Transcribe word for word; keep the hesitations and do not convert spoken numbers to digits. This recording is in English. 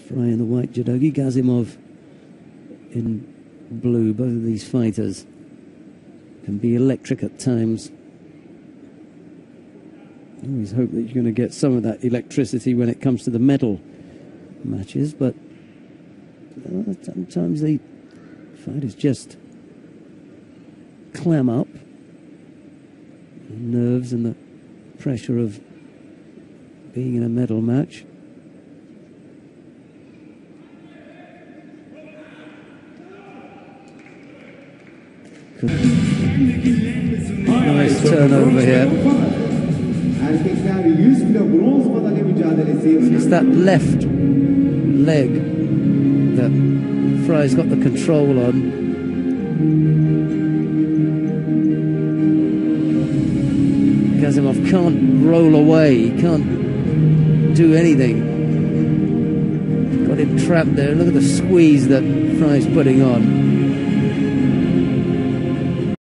FREY in the white judogi, GASIMOV in blue. Both of these fighters can be electric at times. I always hope that you're going to get some of that electricity when it comes to the medal matches, but uh, sometimes the fighters just clam up. The nerves and the pressure of being in a medal match. Nice turnover here. It's that left leg that FREY's got the control on. GASIMOV can't roll away, he can't do anything. Got him trapped there. Look at the squeeze that FREY's putting on.